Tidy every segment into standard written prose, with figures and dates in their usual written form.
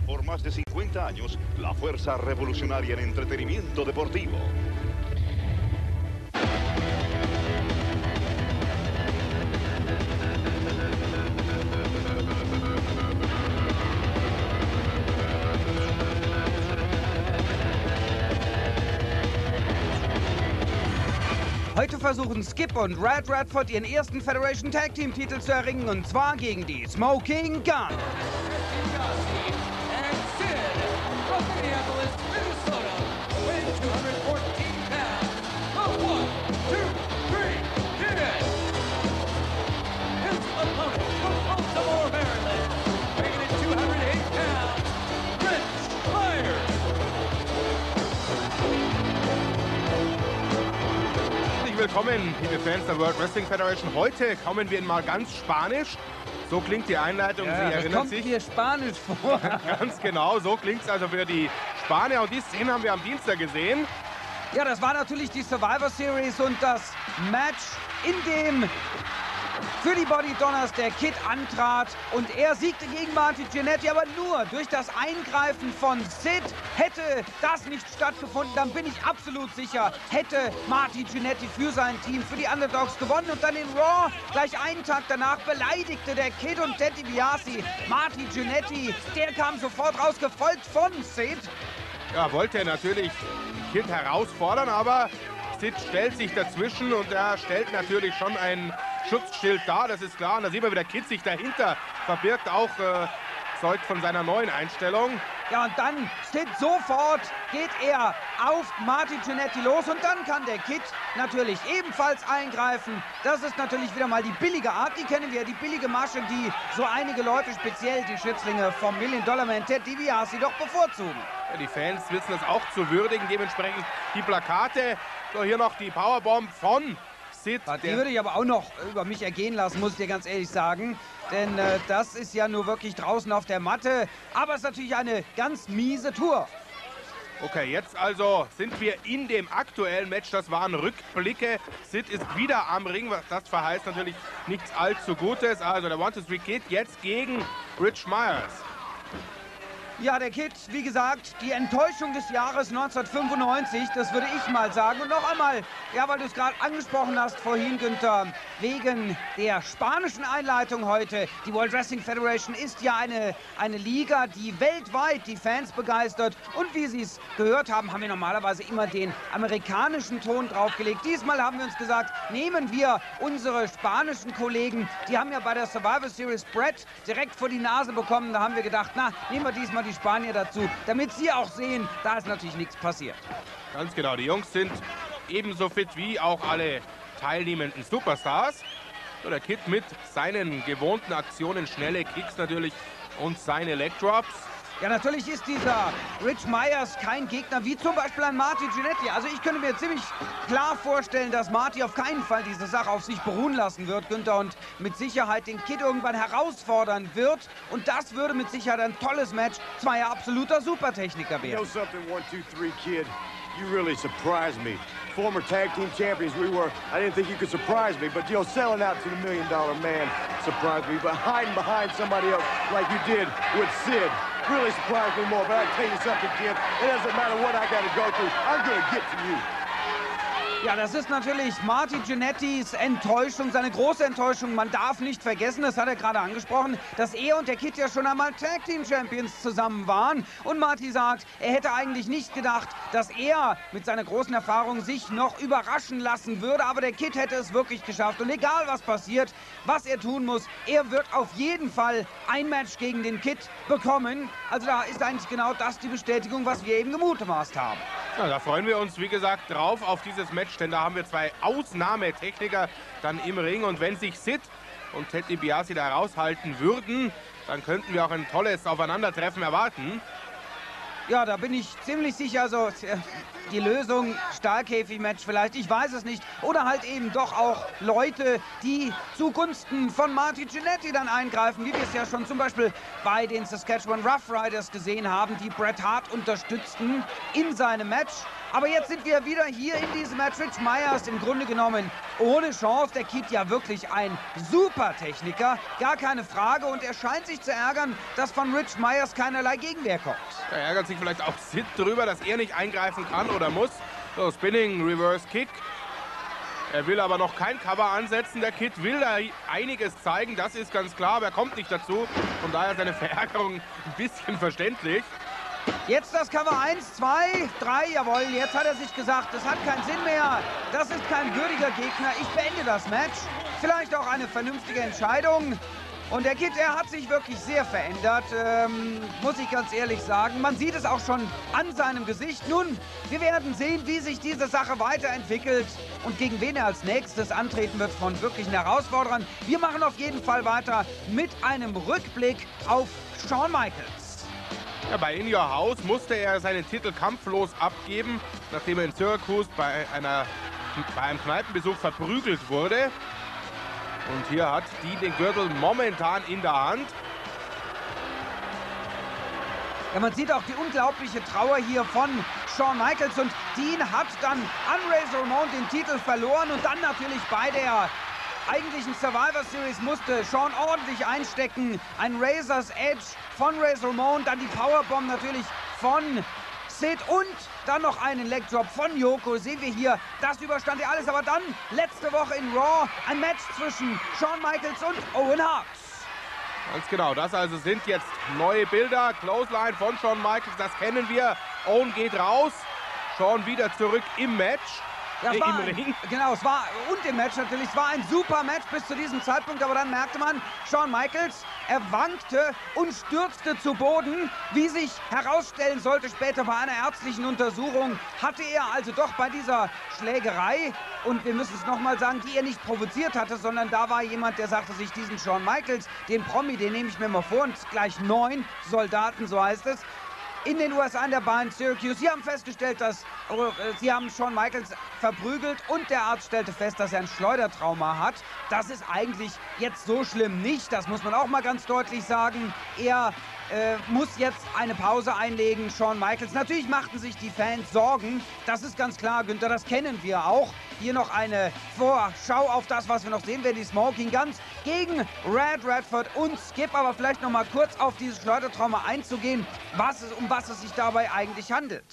Por más de 50 años, la fuerza revolucionaria en entretenimiento deportivo. Heute versuchen Skip und Red Radford ihren ersten Federation Tag Team Titel zu erringen, und zwar gegen die Smoking Gun. Willkommen, liebe Fans der World Wrestling Federation. Heute kommen wir in mal ganz Spanisch. So klingt die Einleitung, ja, Sie erinnern sich. Kommt hier Spanisch vor. Ganz genau, so klingt es also für die Spanier. Und die Szene haben wir am Dienstag gesehen. Ja, das war natürlich die Survivor Series und das Match, in dem für die Body Donners der Kid antrat, und er siegte gegen Marty Jannetty, aber nur durch das Eingreifen von Sid. Hätte das nicht stattgefunden, dann bin ich absolut sicher, hätte Marty Jannetty für sein Team, für die Underdogs gewonnen. Und dann in Raw, gleich einen Tag danach, beleidigte der Kid und Ted DiBiase Marty Jannetty. Der kam sofort raus, gefolgt von Sid. Ja, wollte natürlich Kid herausfordern, aber Sid stellt sich dazwischen und er stellt natürlich schon ein Schutzschild dar, das ist klar. Und da sieht man, wie der Kid sich dahinter verbirgt, auch zeugt von seiner neuen Einstellung. Ja, und dann Sid sofort geht er auf Marty Jannetty los, und dann kann der Kid natürlich ebenfalls eingreifen. Das ist natürlich wieder mal die billige Art, die kennen wir, die billige Masche, die so einige Leute, speziell die Schützlinge vom Million-Dollar-Man Ted DiBiase, doch bevorzugen. Ja, die Fans wissen es auch zu würdigen, dementsprechend die Plakate. So, hier noch die Powerbomb von Sid. Die würde ich aber auch noch über mich ergehen lassen, muss ich dir ganz ehrlich sagen. Denn das ist ja nur wirklich draußen auf der Matte. Aber es ist natürlich eine ganz miese Tour. Okay, jetzt also sind wir in dem aktuellen Match. Das waren Rückblicke. Sid ist wieder am Ring. Das verheißt natürlich nichts allzu Gutes. Also der One-Two-Three Kid jetzt gegen Rich Myers. Ja, der Kid, wie gesagt, die Enttäuschung des Jahres 1995, das würde ich mal sagen. Und noch einmal, ja, weil du es gerade angesprochen hast vorhin, Günther, wegen der spanischen Einleitung heute. Die World Wrestling Federation ist ja eine Liga, die weltweit die Fans begeistert. Und wie Sie es gehört haben, haben wir normalerweise immer den amerikanischen Ton draufgelegt. Diesmal haben wir uns gesagt, nehmen wir unsere spanischen Kollegen. Die haben ja bei der Survivor Series Brett direkt vor die Nase bekommen. Da haben wir gedacht, na, nehmen wir diesmal die Spanier dazu, damit sie auch sehen, da ist natürlich nichts passiert. Ganz genau, die Jungs sind ebenso fit wie auch alle teilnehmenden Superstars. So, der Kid mit seinen gewohnten Aktionen, schnelle Kicks natürlich und seine Leg Drops. Ja, natürlich ist dieser Rich Myers kein Gegner wie zum Beispiel ein Marty Jannetty. Also ich könnte mir ziemlich klar vorstellen, dass Marty auf keinen Fall diese Sache auf sich beruhen lassen wird, Günther, und mit Sicherheit den Kid irgendwann herausfordern wird. Und das würde mit Sicherheit ein tolles Match zweier absoluter Supertechniker werden. You know something, 1, 2, 3 Kid? You really surprised me. Former tag team champions we were, I didn't think you could surprise me, but selling out to the $1 Million Man surprised me. But hiding behind somebody else like you did with Sid really surprised me more. But I tell you something, kid, it doesn't matter what I got to go through. I'm going to get to you. Ja, das ist natürlich Marty Jannettys Enttäuschung, seine große Enttäuschung. Man darf nicht vergessen, das hat er gerade angesprochen, dass er und der Kid ja schon einmal Tag Team Champions zusammen waren. Und Marty sagt, er hätte eigentlich nicht gedacht, dass er mit seiner großen Erfahrung sich noch überraschen lassen würde. Aber der Kid hätte es wirklich geschafft. Und egal was passiert, was er tun muss, er wird auf jeden Fall ein Match gegen den Kid bekommen. Also da ist eigentlich genau das die Bestätigung, was wir eben gemutmaßt haben. Ja, da freuen wir uns, wie gesagt, drauf auf dieses Match, denn da haben wir zwei Ausnahmetechniker dann im Ring. Und wenn sich Sid und Ted DiBiase da raushalten würden, dann könnten wir auch ein tolles Aufeinandertreffen erwarten. Ja, da bin ich ziemlich sicher, also die Lösung, Stahlkäfig-Match vielleicht, ich weiß es nicht. Oder halt eben doch auch Leute, die zugunsten von Marty Jannetty dann eingreifen, wie wir es ja schon zum Beispiel bei den Saskatchewan Roughriders gesehen haben, die Bret Hart unterstützten in seinem Match. Aber jetzt sind wir wieder hier in diesem Match. Rich Myers im Grunde genommen ohne Chance. Der Kid ja wirklich ein super Techniker, gar keine Frage. Und er scheint sich zu ärgern, dass von Rich Myers keinerlei Gegenwehr kommt. Er ärgert sich vielleicht auch Sid drüber, dass er nicht eingreifen kann oder muss. So, Spinning Reverse Kick. Er will aber noch kein Cover ansetzen. Der Kid will da einiges zeigen, das ist ganz klar, aber er kommt nicht dazu. Von daher seine Verärgerung ein bisschen verständlich. Jetzt das Cover 1, 2, 3, jawohl, jetzt hat er sich gesagt, das hat keinen Sinn mehr, das ist kein würdiger Gegner, ich beende das Match. Vielleicht auch eine vernünftige Entscheidung. Und der Kid, er hat sich wirklich sehr verändert, muss ich ganz ehrlich sagen. Man sieht es auch schon an seinem Gesicht. Nun, wir werden sehen, wie sich diese Sache weiterentwickelt und gegen wen er als nächstes antreten wird von wirklichen Herausforderern. Wir machen auf jeden Fall weiter mit einem Rückblick auf Shawn Michaels. Ja, bei In Your House musste er seinen Titel kampflos abgeben, nachdem er in Syracuse bei einem Kneipenbesuch verprügelt wurde. Und hier hat die den Gürtel momentan in der Hand. Ja, man sieht auch die unglaubliche Trauer hier von Shawn Michaels. Und Dean hat dann an Razor Ramon den Titel verloren. Und dann natürlich bei der eigentlichen Survivor Series musste Shawn ordentlich einstecken. Ein Razor's Edge von Razor Ramon, dann die Powerbomb natürlich von Sid und dann noch einen Leg Drop von Yoko. Sehen wir hier, das überstand ja alles. Aber dann letzte Woche in Raw ein Match zwischen Shawn Michaels und Owen Hart. Ganz genau, das also sind jetzt neue Bilder. Clothesline von Shawn Michaels, das kennen wir. Owen geht raus, Shawn wieder zurück im Match. Ja, im Ring. Genau, es war, und im Match natürlich, es war ein super Match bis zu diesem Zeitpunkt, aber dann merkte man, Shawn Michaels, er wankte und stürzte zu Boden. Wie sich herausstellen sollte später bei einer ärztlichen Untersuchung, hatte er also doch bei dieser Schlägerei, und wir müssen es nochmal sagen, die er nicht provoziert hatte, sondern da war jemand, der sagte sich, diesen Shawn Michaels, den Promi, den nehme ich mir mal vor, und gleich 9 Soldaten, so heißt es, in den USA in der Bar in Syracuse. Sie haben festgestellt, dass sie haben Shawn Michaels verprügelt und der Arzt stellte fest, dass er ein Schleudertrauma hat. Das ist eigentlich jetzt so schlimm nicht, das muss man auch mal ganz deutlich sagen. Er muss jetzt eine Pause einlegen, Shawn Michaels. Natürlich machten sich die Fans Sorgen, das ist ganz klar, Günther, das kennen wir auch. Hier noch eine Vorschau auf das, was wir noch sehen werden, die Smoking Guns gegen Red Radford und Skip. Aber vielleicht noch mal kurz auf dieses Schleudertrauma einzugehen, um was es sich dabei eigentlich handelt.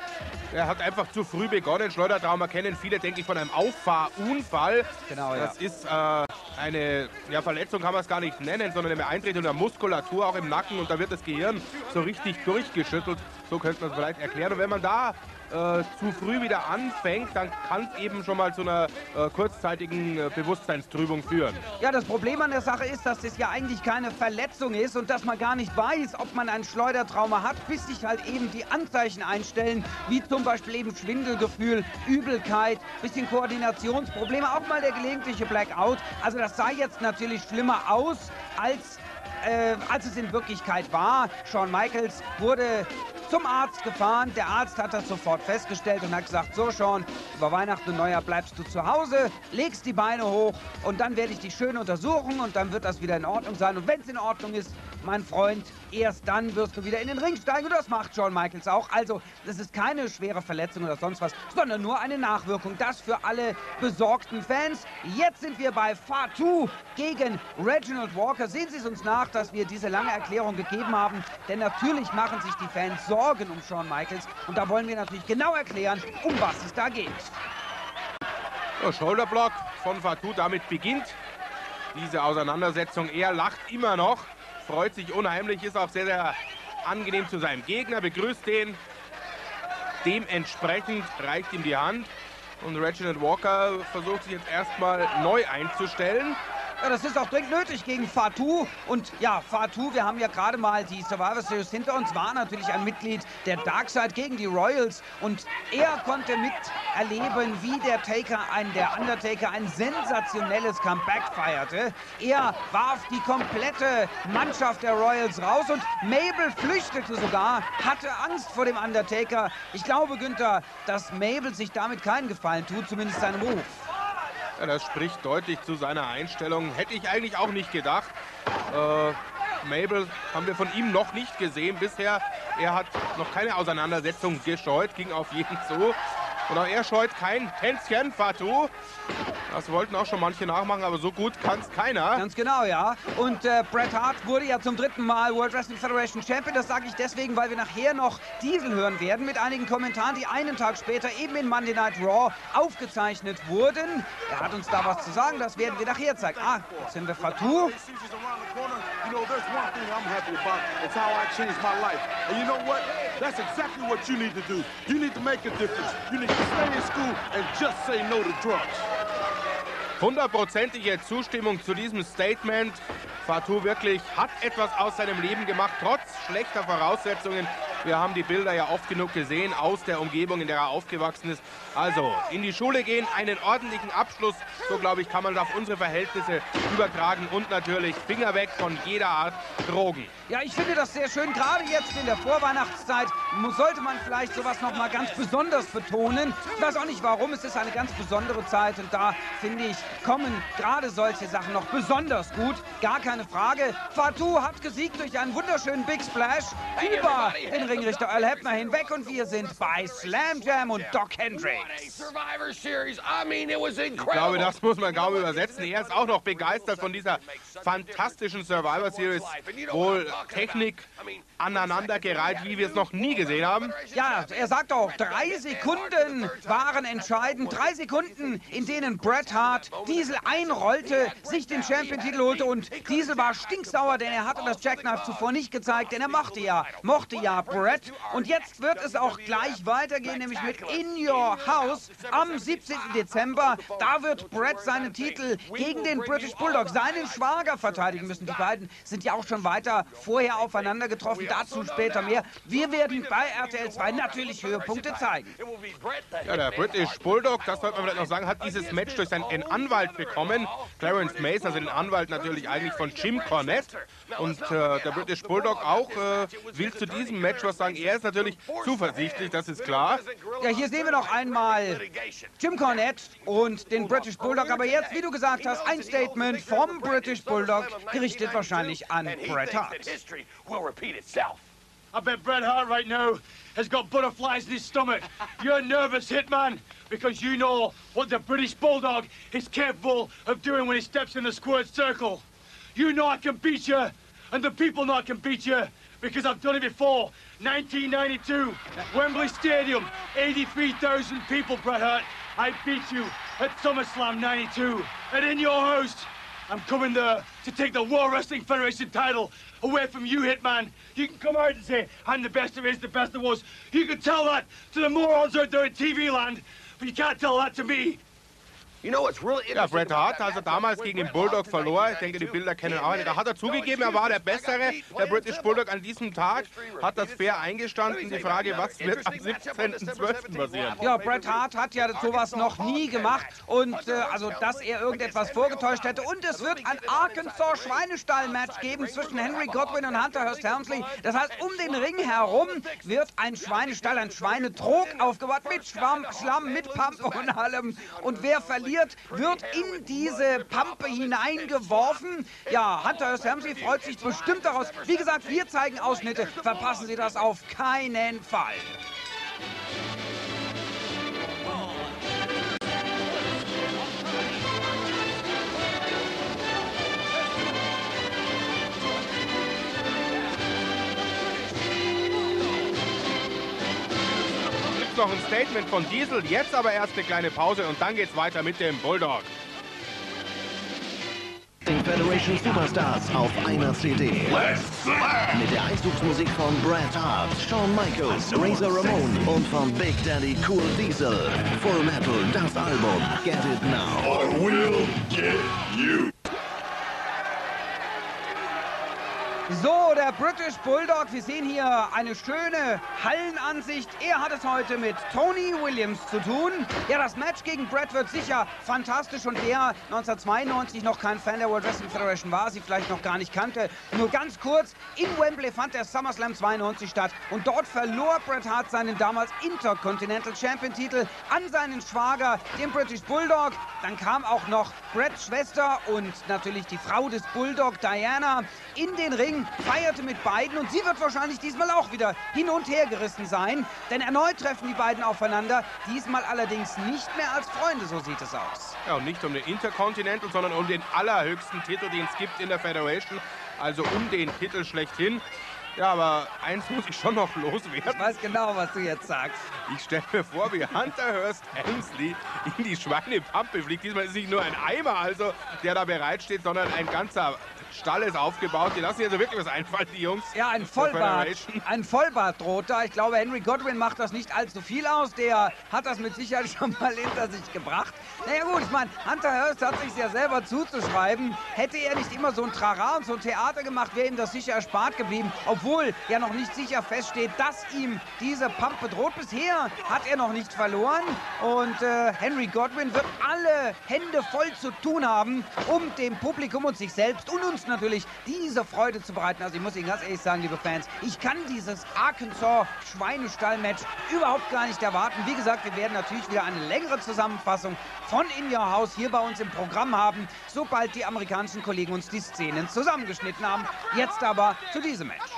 Er hat einfach zu früh begonnen. Schleudertrauma kennen viele, denke ich, von einem Auffahrunfall. Genau, ja. Das ist eine Verletzung, kann man es gar nicht nennen, sondern eine Beeinträchtigung der Muskulatur, auch im Nacken. Und da wird das Gehirn so richtig durchgeschüttelt. So könnte man es vielleicht erklären. Und wenn man da zu früh wieder anfängt, dann kann es eben schon mal zu einer kurzzeitigen Bewusstseinstrübung führen. Ja, das Problem an der Sache ist, dass das ja eigentlich keine Verletzung ist und dass man gar nicht weiß, ob man ein Schleudertrauma hat, bis sich halt eben die Anzeichen einstellen, wie zum Beispiel eben Schwindelgefühl, Übelkeit, bisschen Koordinationsprobleme, auch mal der gelegentliche Blackout. Also das sah jetzt natürlich schlimmer aus, als es in Wirklichkeit war. Shawn Michaels wurde zum Arzt gefahren. Der Arzt hat das sofort festgestellt und hat gesagt, so Shawn, über Weihnachten und Neujahr bleibst du zu Hause, legst die Beine hoch und dann werde ich dich schön untersuchen und dann wird das wieder in Ordnung sein. Und wenn es in Ordnung ist, mein Freund, erst dann wirst du wieder in den Ring steigen. Und das macht Shawn Michaels auch. Also, das ist keine schwere Verletzung oder sonst was, sondern nur eine Nachwirkung. Das für alle besorgten Fans. Jetzt sind wir bei Fatu gegen Reginald Walker. Sehen Sie es uns nach, dass wir diese lange Erklärung gegeben haben. Denn natürlich machen sich die Fans Sorgen um Shawn Michaels. Und da wollen wir natürlich genau erklären, um was es da geht. Der Shoulderblock von Fatu, damit beginnt diese Auseinandersetzung. Er lacht immer noch, freut sich unheimlich, ist auch sehr, sehr angenehm zu seinem Gegner, begrüßt den. Dementsprechend reicht ihm die Hand. Und Reginald Walker versucht sich jetzt erstmal neu einzustellen. Ja, das ist auch dringend nötig gegen Fatu. Und ja, Fatu, wir haben ja gerade mal die Survivor Series hinter uns, war natürlich ein Mitglied der Dark Side gegen die Royals. Und er konnte miterleben, wie der Undertaker ein sensationelles Comeback feierte. Er warf die komplette Mannschaft der Royals raus und Mabel flüchtete sogar, hatte Angst vor dem Undertaker. Ich glaube, Günther, dass Mabel sich damit keinen Gefallen tut, zumindest seinem Ruf. Ja, das spricht deutlich zu seiner Einstellung. Hätte ich eigentlich auch nicht gedacht. Mabel haben wir von ihm noch nicht gesehen bisher. Er hat noch keine Auseinandersetzung gescheut, ging auf jeden zu. Und auch er scheut kein Tänzchen, Fatu. Das wollten auch schon manche nachmachen, aber so gut kann es keiner. Ganz genau, ja. Und Bret Hart wurde ja zum 3. Mal World Wrestling Federation Champion. Das sage ich deswegen, weil wir nachher noch Diesel hören werden mit einigen Kommentaren, die einen Tag später eben in Monday Night Raw aufgezeichnet wurden. Er hat uns da was zu sagen, das werden wir nachher zeigen. Ah, jetzt sind wir Fatu. That's exactly what you need to do. You need to make a difference. You need to stay in school and just say no to drugs. 100%ige Zustimmung zu diesem Statement. Fatu wirklich hat etwas aus seinem Leben gemacht, trotz schlechter Voraussetzungen. Wir haben die Bilder ja oft genug gesehen aus der Umgebung, in der er aufgewachsen ist. Also in die Schule gehen, einen ordentlichen Abschluss, so glaube ich, kann man das auf unsere Verhältnisse übertragen. Und natürlich Finger weg von jeder Art Drogen. Ja, ich finde das sehr schön. Gerade jetzt in der Vorweihnachtszeit sollte man vielleicht sowas noch mal ganz besonders betonen. Ich weiß auch nicht warum, es ist eine ganz besondere Zeit. Und da, finde ich, kommen gerade solche Sachen noch besonders gut. Gar keine Frage. Fatu hat gesiegt durch einen wunderschönen Big Splash über den Ringrichter Earl Hebner hinweg. Und wir sind bei Slam Jam und Doc Hendrix. Ich glaube, das muss man kaum übersetzen. Er ist auch noch begeistert von dieser fantastischen Survivor Series. Wohl Technik aneinandergereiht, wie wir es noch nie gesehen haben. Ja, er sagt auch, 3 Sekunden waren entscheidend. 3 Sekunden, in denen Bret Hart Diesel einrollte, sich den Champion-Titel holte. Und Diesel war stinksauer, denn er hatte das Jackknife zuvor nicht gezeigt, denn er mochte ja Bret. Und jetzt wird es auch gleich weitergehen, nämlich mit In Your House am 17. Dezember. Da wird Bret seinen Titel gegen den British Bulldog, seinen Schwager, verteidigen müssen. Die beiden sind ja auch schon weiter vorher aufeinander getroffen. Dazu später mehr. Wir werden bei RTL 2 natürlich Höhepunkte zeigen. Ja, der British Bulldog, das sollte man vielleicht noch sagen, hat dieses Match durch seinen Anwalt bekommen. Clarence Mace, also den Anwalt natürlich eigentlich von Jim Cornette. Und der British Bulldog auch will zu diesem Match was sagen. Er ist natürlich zuversichtlich, das ist klar. Ja, hier sehen wir noch einmal Jim Cornette und den British Bulldog. Aber jetzt, wie du gesagt hast, ein Statement vom British Bulldog, gerichtet wahrscheinlich an Bret Hart. I bet Bret Hart right now has got butterflies in his stomach. You're nervous, Hitman, because you know what the British Bulldog is capable of doing when he steps in the squared circle. You know I can beat you, and the people know I can beat you, because I've done it before. 1992, Wembley Stadium, 83,000 people, Bret Hart. I beat you at SummerSlam 92, and in your house, I'm coming there to take the World Wrestling Federation title away from you, Hitman. You can come out and say, I'm the best there is, the best there was. You can tell that to the morons out there in TV land, but you can't tell that to me. Ja, Bret Hart, als er damals gegen den Bulldog verlor, ich denke, die Bilder kennen auch nicht, da hat er zugegeben, er war der Bessere. Der British Bulldog an diesem Tag hat das fair eingestanden. Die Frage, was wird am 17.12. passieren? Ja, Bret Hart hat ja sowas noch nie gemacht und also, dass er irgendetwas vorgetäuscht hätte. Und es wird ein Arkansas-Schweinestall-Match geben zwischen Henry Godwin und Hunter Hearst Helmsley. Das heißt, um den Ring herum wird ein Schweinestall, ein Schweinetrog aufgebaut mit Schlamm, mit Pampe und allem. Und wer verliert, wird in diese Pampe hineingeworfen. Ja, Hunter Hearst Helmsley freut sich bestimmt daraus. Wie gesagt, wir zeigen Ausschnitte. Verpassen Sie das auf keinen Fall. Noch ein Statement von Diesel, jetzt aber erst eine kleine Pause und dann geht's weiter mit dem Bulldog. Federation Superstars auf einer CD. Mit der Einzugsmusik von Bret Hart, Shawn Michaels, Razor Ramon und von Big Daddy Cool Diesel. Full Metal, das Album. Get it now. I will get you. So, der British Bulldog. Wir sehen hier eine schöne Hallenansicht. Er hat es heute mit Tony Williams zu tun. Ja, das Match gegen Bret wird sicher fantastisch. Und wer 1992 noch kein Fan der World Wrestling Federation war, sie vielleicht noch gar nicht kannte, nur ganz kurz. In Wembley fand der SummerSlam 92 statt. Und dort verlor Bret Hart seinen damals Intercontinental Champion-Titel an seinen Schwager, den British Bulldog. Dann kam auch noch Brets Schwester und natürlich die Frau des Bulldog, Diana, in den Ring, feierte mit beiden und sie wird wahrscheinlich diesmal auch wieder hin und her gerissen sein, denn erneut treffen die beiden aufeinander, diesmal allerdings nicht mehr als Freunde, so sieht es aus. Ja, und nicht um den Intercontinental, sondern um den allerhöchsten Titel, den es gibt in der Federation, also um den Titel schlechthin. Ja, aber eins muss ich schon noch loswerden. Ich weiß genau, was du jetzt sagst. Ich stelle mir vor, wie Hunter Hearst Helmsley in die Schweinepampe fliegt. Diesmal ist es nicht nur ein Eimer, also, der da bereitsteht, sondern ein ganzer Stall ist aufgebaut. Die lassen sich also wirklich was einfallen, die Jungs. Ja, ein Vollbart droht da. Ich glaube, Henry Godwin macht das nicht allzu viel aus. Der hat das mit Sicherheit schon mal hinter sich gebracht. Naja gut, ich meine, Hunter Hearst hat sich ja selber zuzuschreiben. Hätte er nicht immer so ein Trara und so ein Theater gemacht, wäre ihm das sicher erspart geblieben. Obwohl ja noch nicht sicher feststeht, dass ihm diese Pumpe droht. Bisher hat er noch nicht verloren. Und Henry Godwin wird alle Hände voll zu tun haben, um dem Publikum und sich selbst und uns natürlich diese Freude zu bereiten. Also ich muss Ihnen ganz ehrlich sagen, liebe Fans, ich kann dieses Arkansas-Schweinestall-Match überhaupt gar nicht erwarten. Wie gesagt, wir werden natürlich wieder eine längere Zusammenfassung von In Your House hier bei uns im Programm haben, sobald die amerikanischen Kollegen uns die Szenen zusammengeschnitten haben. Jetzt aber zu diesem Match.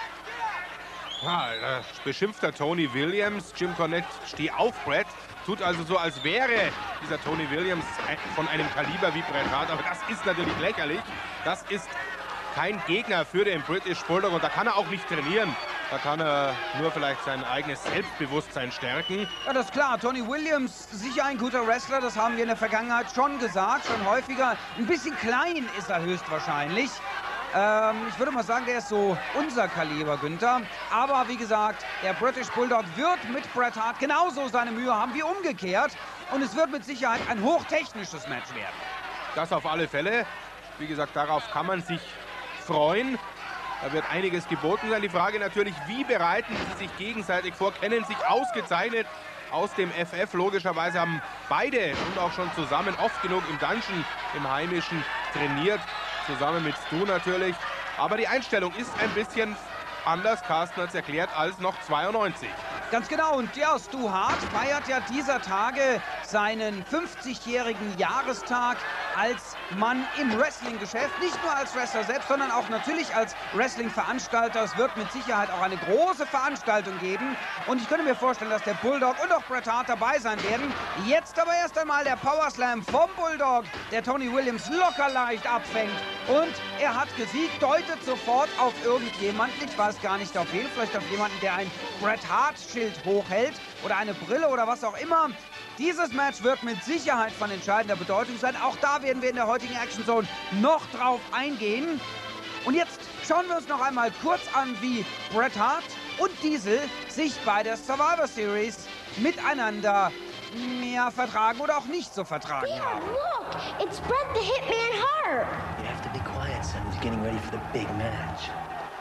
Ja, beschimpft der Tony Williams. Jim Cornette, steh auf, Bret. Tut also so, als wäre dieser Tony Williams von einem Kaliber wie Bret Hart. Aber das ist natürlich lächerlich. Das ist kein Gegner für den British Bulldog. Und da kann er auch nicht trainieren. Da kann er nur vielleicht sein eigenes Selbstbewusstsein stärken. Ja, das ist klar. Tony Williams, sicher ein guter Wrestler. Das haben wir in der Vergangenheit schon gesagt, schon häufiger. Ein bisschen klein ist er höchstwahrscheinlich. Ich würde mal sagen, der ist so unser Kaliber, Günther. Aber wie gesagt, der British Bulldog wird mit Bret Hart genauso seine Mühe haben wie umgekehrt. Und es wird mit Sicherheit ein hochtechnisches Match werden. Das auf alle Fälle. Wie gesagt, darauf kann man sich freuen. Da wird einiges geboten sein. Die Frage natürlich, wie bereiten sie sich gegenseitig vor, kennen sich ausgezeichnet aus dem FF. Logischerweise haben beide und auch schon zusammen oft genug im Dungeon, im Heimischen, trainiert. Zusammen mit Stu natürlich. Aber die Einstellung ist ein bisschen anders, Carsten hat es erklärt, als noch 92. Ganz genau. Und ja, Stu Hart feiert ja dieser Tage seinen 50-jährigen Jahrestag als Mann im Wrestling-Geschäft. Nicht nur als Wrestler selbst, sondern auch natürlich als Wrestling-Veranstalter. Es wird mit Sicherheit auch eine große Veranstaltung geben. Und ich könnte mir vorstellen, dass der Bulldog und auch Bret Hart dabei sein werden. Jetzt aber erst einmal der Powerslam vom Bulldog, der Tony Williams locker leicht abfängt. Und er hat gesiegt, deutet sofort auf irgendjemanden. Ich weiß gar nicht auf wen, vielleicht auf jemanden, der ein Bret Hart-Schild hochhält oder eine Brille oder was auch immer. Dieses Match wird mit Sicherheit von entscheidender Bedeutung sein. Auch da werden wir in der heutigen Action Zone noch drauf eingehen. Und jetzt schauen wir uns noch einmal kurz an, wie Bret Hart und Diesel sich bei der Survivor Series miteinander mehr vertragen oder auch nicht so vertragen haben. Look, it's Bret the Hitman Hart. You have to be quiet, son. He's getting ready for the big match.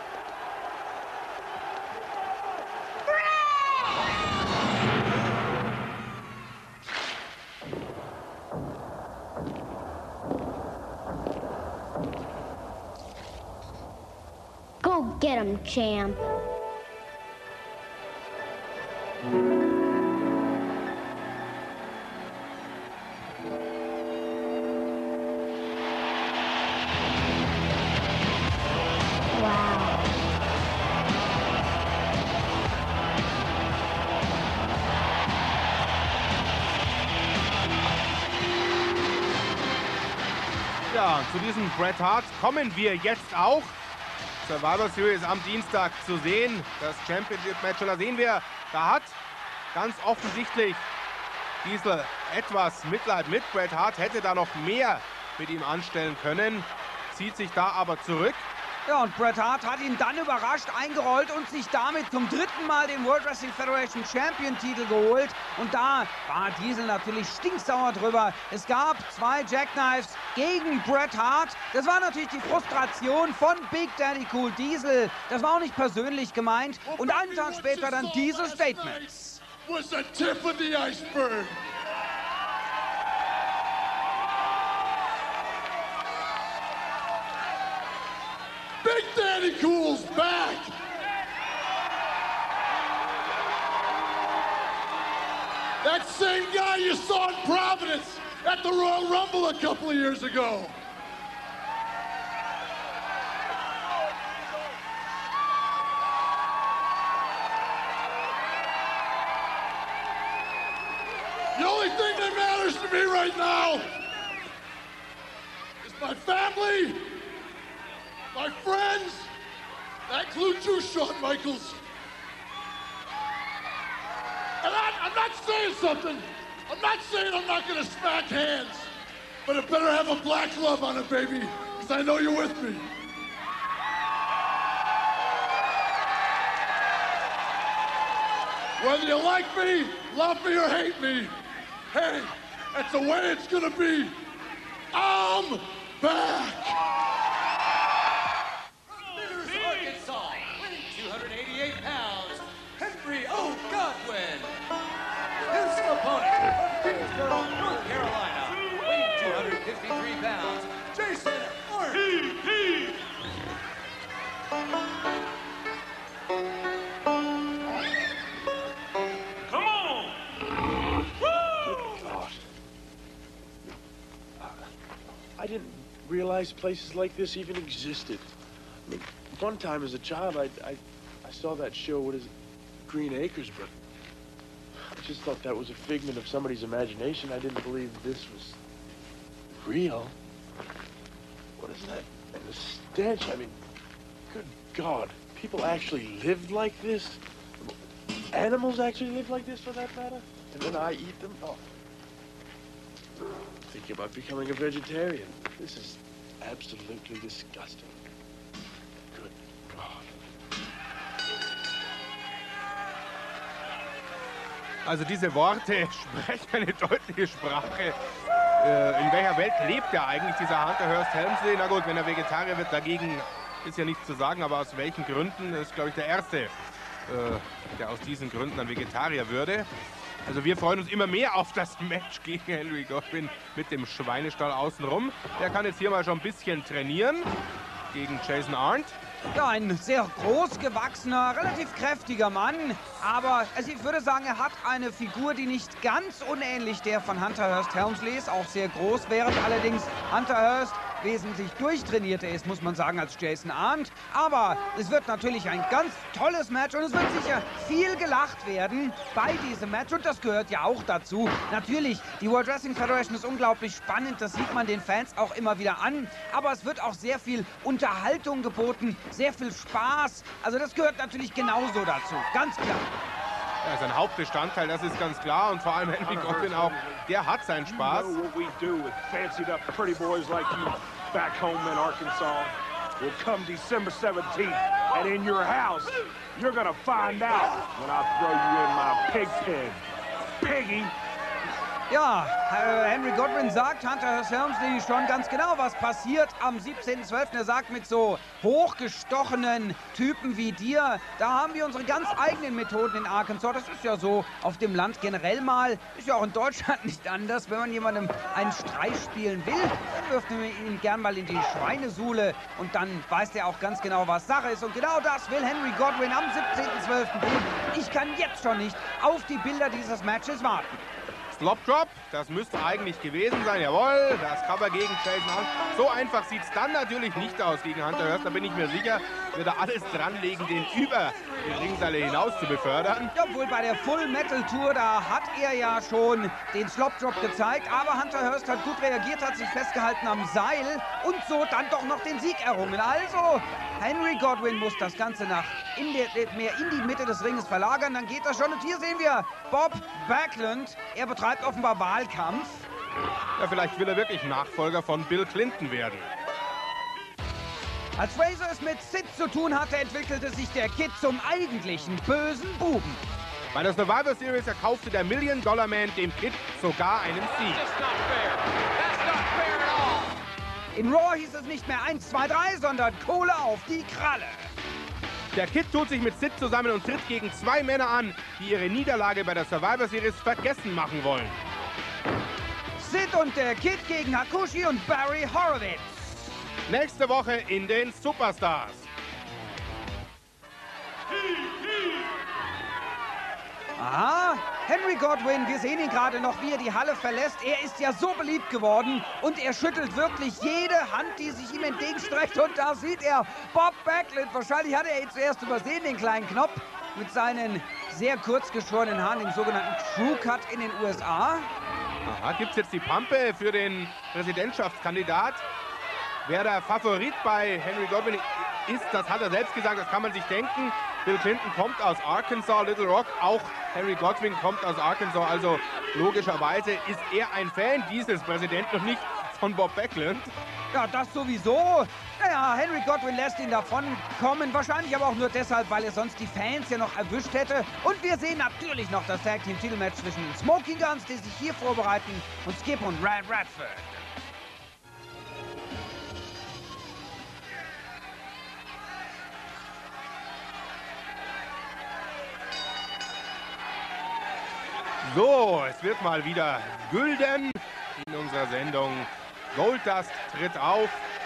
Go get him, champ. Wow. Ja, zu diesem Bret Hart kommen wir jetzt auch. Survivor Series am Dienstag zu sehen. Das Championship-Match, da sehen wir, da hat ganz offensichtlich Diesel etwas Mitleid mit Bret Hart, hätte da noch mehr mit ihm anstellen können, zieht sich da aber zurück. Ja, und Bret Hart hat ihn dann überrascht eingerollt und sich damit zum 3. Mal den World Wrestling Federation Champion-Titel geholt. Und da war Diesel natürlich stinksauer drüber. Es gab 2 Jackknives gegen Bret Hart. Das war natürlich die Frustration von Big Daddy Cool Diesel. Das war auch nicht persönlich gemeint. Und einen Tag später dann diese Statements. Was the tip of the iceberg. Big Daddy Cool's back! That same guy you saw in Providence at the Royal Rumble a couple of years ago. The only thing that matters to me right now is my family, my friends. That includes you, Shawn Michaels. And I'm not saying something. I'm not saying I'm not going to smack hands. But it better have a black glove on it, baby, because I know you're with me. Whether you like me, love me, or hate me, hey, that's the way it's gonna be. I'm back! Arkansas, weighing 288 pounds, Henry O. Godwin. His opponent from Greensboro, North Carolina, weighing 253 pounds, Jason Arndt. I didn't realize places like this even existed. I mean, one time as a child, I saw that show, what is it, Green Acres, but I just thought that was a figment of somebody's imagination. I didn't believe this was real. What is that? And the stench, I mean, good God, people actually lived like this? Animals actually live like this, for that matter? And then I eat them? Oh. Thinking about becoming a vegetarian. This is absolutely disgusting. Good God. Also diese Worte sprechen eine deutliche Sprache. In welcher Welt lebt er eigentlich, dieser Hunter Hearst Helmsley? Na gut, wenn er Vegetarier wird, dagegen ist ja nichts zu sagen, aber aus welchen Gründen ist, glaube ich, der Erste, der aus diesen Gründen dann Vegetarier würde. Also wir freuen uns immer mehr auf das Match gegen Henry Godwin mit dem Schweinestall außenrum. Der kann jetzt hier mal schon ein bisschen trainieren gegen Jason Arndt. Ja, ein sehr groß gewachsener, relativ kräftiger Mann. Aber also ich würde sagen, er hat eine Figur, die nicht ganz unähnlich der von Hunter Hearst Helmsley ist. Auch sehr groß, während allerdings Hunter Hearst wesentlich durchtrainierter ist, muss man sagen, als Jason Arndt. Aber es wird natürlich ein ganz tolles Match und es wird sicher viel gelacht werden bei diesem Match. Und das gehört ja auch dazu. Natürlich, die World Wrestling Federation ist unglaublich spannend. Das sieht man den Fans auch immer wieder an. Aber es wird auch sehr viel Unterhaltung geboten, sehr viel Spaß. Also das gehört natürlich genauso dazu, ganz klar. Ja, sein Hauptbestandteil, das ist ganz klar. Und vor allem Henry Godwin auch, der hat seinen Spaß. You know what we do with fancied up pretty boys like you back home in Arkansas? Well, come December 17th, and in your house, you're gonna find out when I throw you in my pig pen. Piggy! Ja, Henry Godwin sagt Hunter Hearst Helmsley schon ganz genau, was passiert am 17.12. Er sagt, mit so hochgestochenen Typen wie dir, da haben wir unsere ganz eigenen Methoden in Arkansas. Das ist ja so auf dem Land generell mal. Ist ja auch in Deutschland nicht anders. Wenn man jemandem einen Streich spielen will, dann wirft man ihn gern mal in die Schweinesuhle und dann weiß der auch ganz genau, was Sache ist. Und genau das will Henry Godwin am 17.12. tun. Ich kann jetzt schon nicht auf die Bilder dieses Matches warten. Slop Drop, das müsste eigentlich gewesen sein. Jawohl, das Cover gegen Jason Arndt. So einfach sieht es dann natürlich nicht aus gegen Hunter Hearst. Da bin ich mir sicher, wird er alles dranlegen, den über die Ringseile hinaus zu befördern. Ja, obwohl bei der Full Metal Tour, da hat er ja schon den Slop Drop gezeigt. Aber Hunter Hearst hat gut reagiert, hat sich festgehalten am Seil und so dann doch noch den Sieg errungen. Also, Henry Godwin muss das Ganze mehr in die Mitte des Ringes verlagern. Dann geht das schon. Und hier sehen wir Bob Backlund. Er betreibt offenbar Wahlkampf. Ja, vielleicht will er wirklich Nachfolger von Bill Clinton werden. Als Razor es mit Sid zu tun hatte, entwickelte sich der Kid zum eigentlichen bösen Buben. Bei der Survivor Series erkaufte der Million-Dollar-Man dem Kid sogar einen Sieg. In Raw hieß es nicht mehr 1, 2, 3, sondern Kohle auf die Kralle. Der Kid tut sich mit Sid zusammen und tritt gegen 2 Männer an, die ihre Niederlage bei der Survivor Series vergessen machen wollen. Sid und der Kid gegen Hakushi und Barry Horowitz. Nächste Woche in den Superstars. Aha, Henry Godwinn, wir sehen ihn gerade noch, wie er die Halle verlässt. Er ist ja so beliebt geworden und er schüttelt wirklich jede Hand, die sich ihm entgegenstreckt. Und da sieht er Bob Backlund. Wahrscheinlich hat er ihn zuerst übersehen, den kleinen Knopf, mit seinen sehr kurz geschorenen Haaren, dem sogenannten Crew Cut in den USA. Aha, gibt's jetzt die Pampe für den Präsidentschaftskandidat? Wer der Favorit bei Henry Godwinn ist, das hat er selbst gesagt, das kann man sich denken. Bill Clinton kommt aus Arkansas, Little Rock, auch Henry Godwinn kommt aus Arkansas, also logischerweise ist er ein Fan dieses Präsidenten und nicht von Bob Backlund. Ja, das sowieso. Naja, Henry Godwinn lässt ihn davon kommen, wahrscheinlich aber auch nur deshalb, weil er sonst die Fans ja noch erwischt hätte. Und wir sehen natürlich noch das Tag Team Titelmatch zwischen den Smoking Guns, die sich hier vorbereiten, und Skip und Brad Radford. So, es wird mal wieder gülden in unserer Sendung. Goldust tritt auf.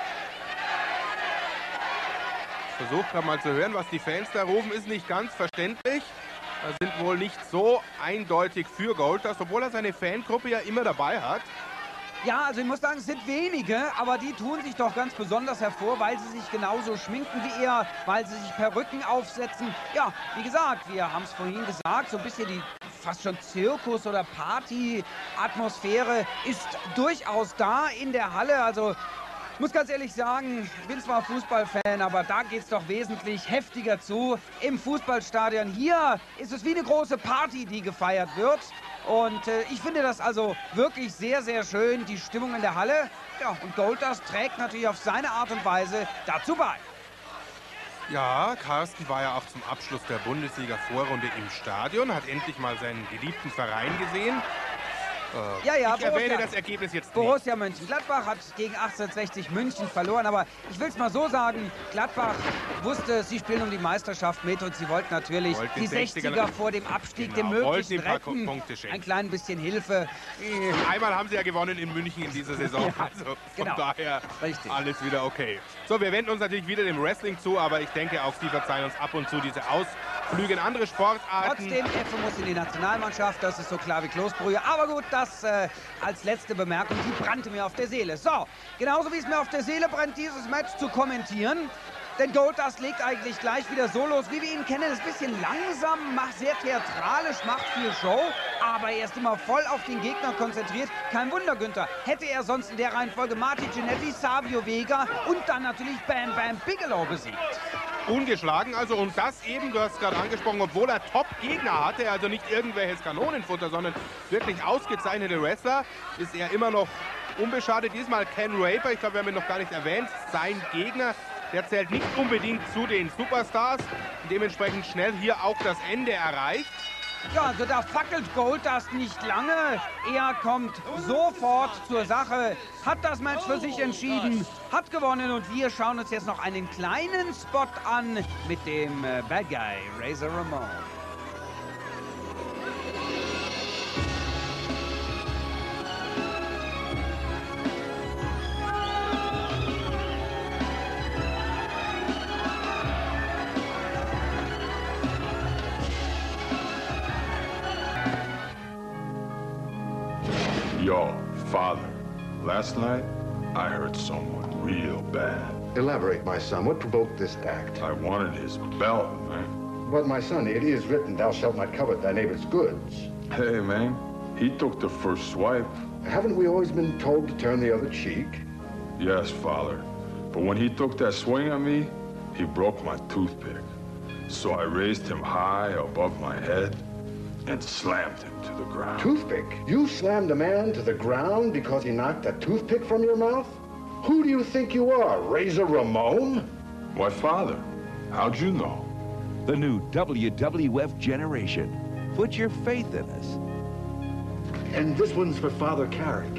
Ich versuche gerade mal zu hören, was die Fans da rufen. Ist nicht ganz verständlich. Da sind wohl nicht so eindeutig für Goldust, obwohl er seine Fangruppe ja immer dabei hat. Ja, also ich muss sagen, es sind wenige, aber die tun sich doch ganz besonders hervor, weil sie sich genauso schminken wie er, weil sie sich Perücken aufsetzen. Ja, wie gesagt, wir haben es vorhin gesagt, so ein bisschen die fast schon Zirkus- oder Party-Atmosphäre ist durchaus da in der Halle. Also ich muss ganz ehrlich sagen, ich bin zwar Fußballfan, aber da geht es doch wesentlich heftiger zu im Fußballstadion. Hier ist es wie eine große Party, die gefeiert wird. Und ich finde das also wirklich sehr, sehr schön, die Stimmung in der Halle. Ja, und Goldust trägt natürlich auf seine Art und Weise dazu bei. Ja, Carsten war ja auch zum Abschluss der Bundesliga-Vorrunde im Stadion, hat endlich mal seinen geliebten Verein gesehen. Ja, ich erwähne das Ergebnis jetzt nicht. Borussia Mönchengladbach hat gegen 1860 München verloren, aber ich will es mal so sagen, Gladbach wusste, sie spielen um die Meisterschaft mit und sie wollten natürlich die 60er vor dem Abstieg, dem möglichen retten. Ein klein bisschen Hilfe. Einmal haben sie ja gewonnen in München in dieser Saison, ja, also von daher alles wieder okay. So, wir wenden uns natürlich wieder dem Wrestling zu, aber ich denke, auch Sie verzeihen uns ab und zu diese Ausflüge in andere Sportarten. Trotzdem, Effe muss in die Nationalmannschaft, das ist so klar wie Kloßbrühe, aber gut, das als letzte Bemerkung, die brannte mir auf der Seele. So, genauso wie es mir auf der Seele brennt, dieses Match zu kommentieren. Denn Goldust legt eigentlich gleich wieder so los, wie wir ihn kennen. Ist ein bisschen langsam, macht sehr theatralisch, macht viel Show, aber er ist immer voll auf den Gegner konzentriert. Kein Wunder, Günther. Hätte er sonst in der Reihenfolge Marty Jannetty, Savio Vega und dann natürlich Bam Bam Bigelow besiegt. Ungeschlagen also, und das eben, du hast es gerade angesprochen, obwohl er Top-Gegner hatte, also nicht irgendwelches Kanonenfutter, sondern wirklich ausgezeichnete Wrestler, ist er immer noch unbeschadet. Diesmal Ken Raper, ich glaube, wir haben ihn noch gar nicht erwähnt, sein Gegner, der zählt nicht unbedingt zu den Superstars, dementsprechend schnell hier auch das Ende erreicht. Ja, also da fackelt Goldust nicht lange. Er kommt sofort zur Sache, hat das Match für sich entschieden, hat gewonnen und wir schauen uns jetzt noch einen kleinen Spot an mit dem Bad Guy, Razor Ramon. Yo, father, last night I heard someone real bad. Elaborate, my son. What provoked this act? I wanted his belt, man. But, my son, it is written, thou shalt not covet thy neighbor's goods. Hey, man, he took the first swipe. Haven't we always been told to turn the other cheek? Yes, father. But when he took that swing at me, he broke my toothpick. So I raised him high above my head and slammed him to the ground. Toothpick? You slammed a man to the ground because he knocked a toothpick from your mouth? Who do you think you are, Razor Ramon? My father. How'd you know? The new WWF generation. Put your faith in us. And this one's for Father Carrick.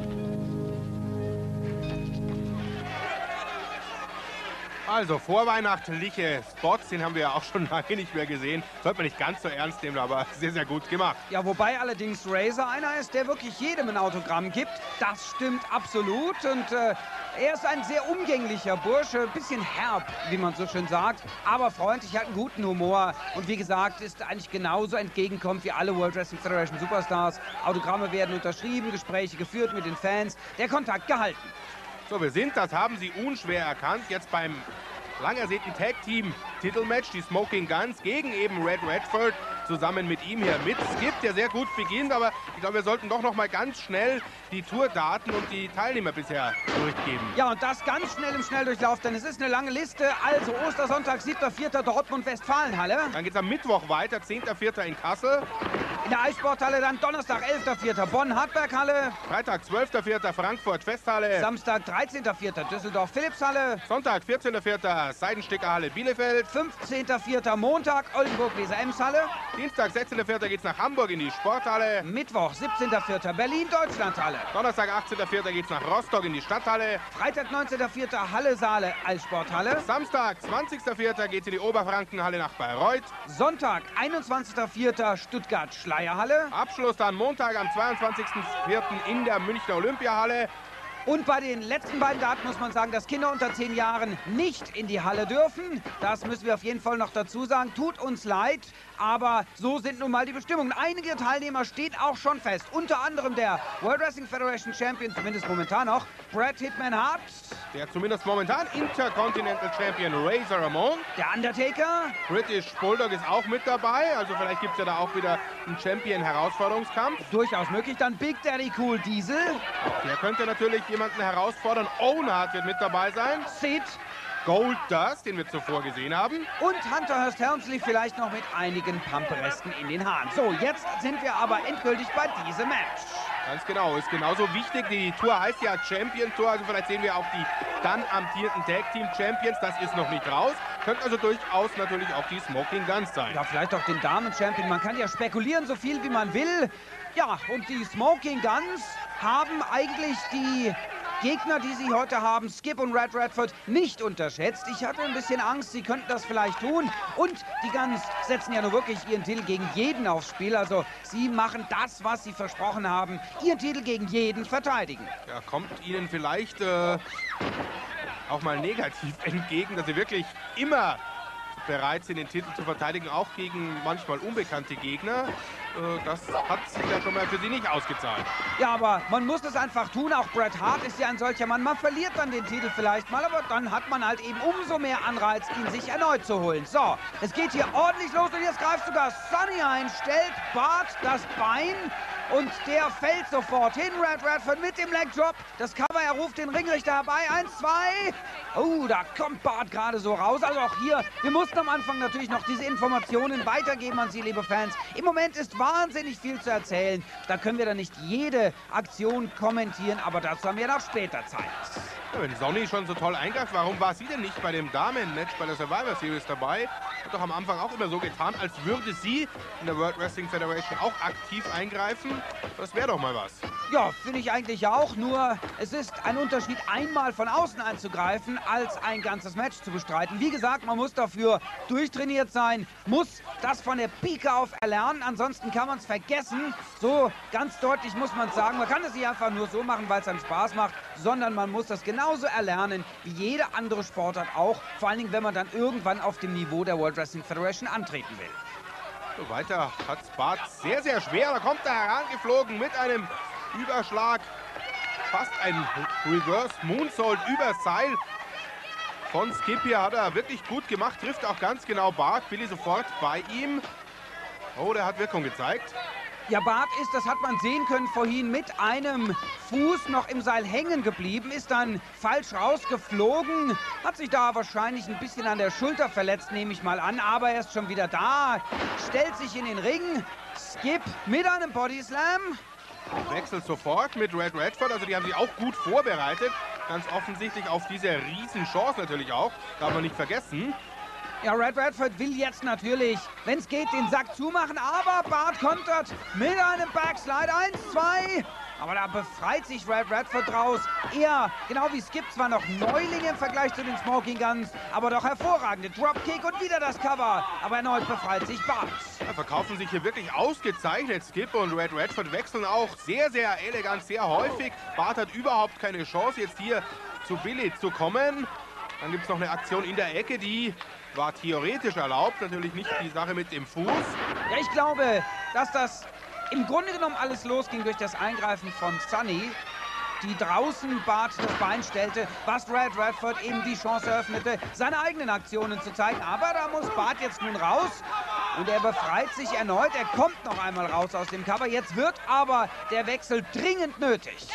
Also vorweihnachtliche Spots, den haben wir ja auch schon lange nicht mehr gesehen. Sollte man nicht ganz so ernst nehmen, aber sehr, sehr gut gemacht. Ja, wobei allerdings Razor einer ist, der wirklich jedem ein Autogramm gibt. Das stimmt absolut. Und er ist ein sehr umgänglicher Bursche, ein bisschen herb, wie man so schön sagt, aber freundlich, hat einen guten Humor. Und wie gesagt, ist eigentlich genauso entgegenkommt wie alle World Wrestling Federation Superstars. Autogramme werden unterschrieben, Gespräche geführt mit den Fans, der Kontakt gehalten. So, wir sind, das haben Sie unschwer erkannt, jetzt beim lang ersehnten Tag-Team-Titelmatch, die Smoking Guns gegen eben Red Redford, zusammen mit ihm hier mit Skip, der sehr gut beginnt, aber ich glaube, wir sollten doch noch mal ganz schnell die Tourdaten und die Teilnehmer bisher durchgeben. Ja, und das ganz schnell im Schnelldurchlauf, denn es ist eine lange Liste. Also Ostersonntag, 7.4. Dortmund-Westfalenhalle. Dann geht es am Mittwoch weiter, 10.4. in Kassel. In der Eissporthalle dann Donnerstag, 11.4. Bonn-Hartberghalle. Freitag, 12.4. Frankfurt-Festhalle. Samstag, 13.4. Düsseldorf-Philippshalle. Sonntag, 14.4. Seidensticker-Halle Bielefeld. 15.4. Montag, Oldenburg-Weser-Emshalle. Dienstag, 16.4. geht's nach Hamburg in die Sporthalle. Mittwoch, 17.4. Berlin-Deutschlandhalle. Donnerstag, 18.4. geht's nach Rostock in die Stadthalle. Freitag, 19.4. Halle-Saale als Sporthalle. Samstag, 20.4. geht's in die Oberfrankenhalle nach Bayreuth. Sonntag, 21.4. Stuttgart-Schleierhalle. Abschluss dann Montag am 22.4. in der Münchner Olympiahalle. Und bei den letzten beiden Daten muss man sagen, dass Kinder unter 10 Jahren nicht in die Halle dürfen. Das müssen wir auf jeden Fall noch dazu sagen. Tut uns leid, aber so sind nun mal die Bestimmungen. Einige Teilnehmer stehen auch schon fest. Unter anderem der World Wrestling Federation Champion, zumindest momentan noch, Bret Hitman Hart. Der zumindest momentan Intercontinental Champion Razor Ramon. Der Undertaker. British Bulldog ist auch mit dabei. Also vielleicht gibt es ja da auch wieder einen Champion-Herausforderungskampf. Durchaus möglich. Dann Big Daddy Cool Diesel. Der könnte natürlich jemanden herausfordern. Owen Hart wird mit dabei sein. Sid. Goldust, den wir zuvor gesehen haben. Und Hunter Hearst Helmsley vielleicht noch mit einigen Pamperesten in den Haaren. So, jetzt sind wir aber endgültig bei diesem Match. Ganz genau, ist genauso wichtig. Die Tour heißt ja Champion Tour, also vielleicht sehen wir auch die dann amtierten Tag Team Champions. Das ist noch nicht raus. Könnte also durchaus natürlich auch die Smoking Guns sein. Ja, vielleicht auch den Damen-Champion. Man kann ja spekulieren, so viel wie man will. Ja, und die Smoking Guns haben eigentlich die Gegner, die sie heute haben, Skip und Red Redford, nicht unterschätzt. Ich hatte ein bisschen Angst, sie könnten das vielleicht tun. Und die Guns setzen ja nur wirklich ihren Titel gegen jeden aufs Spiel. Also sie machen das, was sie versprochen haben, ihren Titel gegen jeden verteidigen. Ja, kommt ihnen vielleicht auch mal negativ entgegen, dass sie wirklich immer bereit sind, den Titel zu verteidigen, auch gegen manchmal unbekannte Gegner. Das hat sich ja schon mal für sie nicht ausgezahlt. Ja, aber man muss es einfach tun. Auch Bret Hart ist ja ein solcher Mann. Man verliert dann den Titel vielleicht mal, aber dann hat man halt eben umso mehr Anreiz, ihn sich erneut zu holen. So, es geht hier ordentlich los und jetzt greift sogar Sonny ein, stellt Bart das Bein und der fällt sofort hin. Red Redford mit dem Leg Drop. Das Cover, er ruft den Ringrichter herbei. 1, 2. Oh, da kommt Bart gerade so raus. Also auch hier, wir mussten am Anfang natürlich noch diese Informationen weitergeben an Sie, liebe Fans. Im Moment ist wahnsinnig viel zu erzählen. Da können wir dann nicht jede Aktion kommentieren, aber dazu haben wir noch später Zeit. Ja, wenn Sonny schon so toll eingreift, warum war sie denn nicht bei dem Damen-Match bei der Survivor Series dabei? Hat doch am Anfang auch immer so getan, als würde sie in der World Wrestling Federation auch aktiv eingreifen. Das wäre doch mal was. Ja, finde ich eigentlich auch. Nur es ist ein Unterschied, einmal von außen einzugreifen, als ein ganzes Match zu bestreiten. Wie gesagt, man muss dafür durchtrainiert sein, muss das von der Pike auf erlernen. Ansonsten kann man es vergessen. So ganz deutlich muss man sagen. Man kann es nicht einfach nur so machen, weil es einem Spaß macht, sondern man muss das genauso erlernen wie jede andere Sportart auch. Vor allen Dingen, wenn man dann irgendwann auf dem Niveau der World Wrestling Federation antreten will. So, weiter hat Bart sehr, sehr schwer. Da kommt er herangeflogen mit einem Überschlag. Fast ein Reverse Moonsault übers Seil. Von Skip hier hat er wirklich gut gemacht. Trifft auch ganz genau Bart. Billy sofort bei ihm. Oh, der hat Wirkung gezeigt. Ja, Bart ist, das hat man sehen können vorhin, mit einem Fuß noch im Seil hängen geblieben, ist dann falsch rausgeflogen, hat sich da wahrscheinlich ein bisschen an der Schulter verletzt, nehme ich mal an, aber er ist schon wieder da, stellt sich in den Ring, Skip mit einem Bodyslam. Wechselt sofort mit Red Redford, also die haben sich auch gut vorbereitet. ganz offensichtlich auf diese Riesenchance natürlich auch. Darf man nicht vergessen. Ja, Red Radford will jetzt natürlich, wenn es geht, den Sack zumachen, aber Bart kontert mit einem Backslide. 1, 2. Aber da befreit sich Red Radford draus. Er, genau wie Skip, zwar noch Neuling im Vergleich zu den Smoking Guns, aber doch hervorragende Dropkick und wieder das Cover. Aber erneut befreit sich Bart. Ja, verkaufen sich hier wirklich ausgezeichnet. Skip und Red Radford wechseln auch sehr, sehr elegant, sehr häufig. Bart hat überhaupt keine Chance, jetzt hier zu Billy zu kommen. Dann gibt es noch eine Aktion in der Ecke, die war theoretisch erlaubt. Natürlich nicht die Sache mit dem Fuß. Ja, ich glaube, dass das im Grunde genommen alles losging durch das Eingreifen von Sunny, die draußen Bart das Bein stellte, was Red Radford eben die Chance eröffnete, seine eigenen Aktionen zu zeigen. Aber da muss Bart jetzt nun raus und er befreit sich erneut. Er kommt noch einmal raus aus dem Cover. Jetzt wird aber der Wechsel dringend nötig.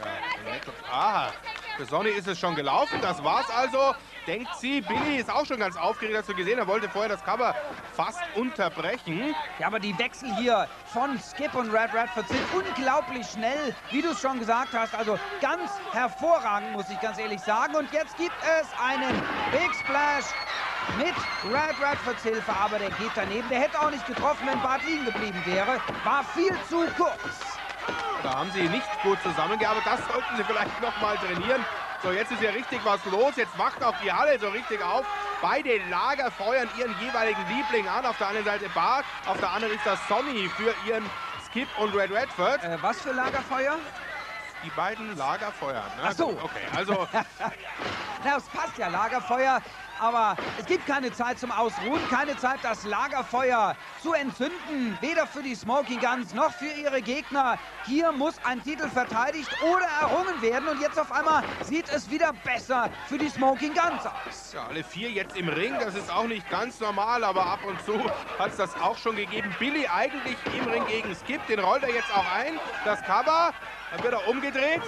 Ja, aha, für Sonny ist es schon gelaufen. Das war's also. Denkt sie, Billy ist auch schon ganz aufgeregt, hast du gesehen, er wollte vorher das Cover fast unterbrechen. Ja, aber die Wechsel hier von Skip und Red Radford sind unglaublich schnell, wie du es schon gesagt hast. Also ganz hervorragend, muss ich ganz ehrlich sagen. Und jetzt gibt es einen Big Splash mit Red Radfords Hilfe, aber der geht daneben. Der hätte auch nicht getroffen, wenn Bart liegen geblieben wäre. War viel zu kurz. Da haben sie nicht gut zusammengearbeitet. Das sollten sie vielleicht noch mal trainieren. So, jetzt ist ja richtig was los. Jetzt wacht auch die Halle so richtig auf. Beide Lager feuern ihren jeweiligen Liebling an. Auf der einen Seite Bart, auf der anderen ist das Sonny für ihren Skip und Red Radford. Was für Lagerfeuer? Die beiden Lagerfeuer. Ne? Ach so. Okay, also... Na, es passt ja, Lagerfeuer. Aber es gibt keine Zeit zum Ausruhen, keine Zeit, das Lagerfeuer zu entzünden. Weder für die Smoking Guns noch für ihre Gegner. Hier muss ein Titel verteidigt oder errungen werden. Und jetzt auf einmal sieht es wieder besser für die Smoking Guns aus. Ja, alle vier jetzt im Ring. Das ist auch nicht ganz normal, aber ab und zu hat es das auch schon gegeben. Billy eigentlich im Ring gegen Skip. Den rollt er jetzt auch ein. Das Cover, dann wird er umgedreht.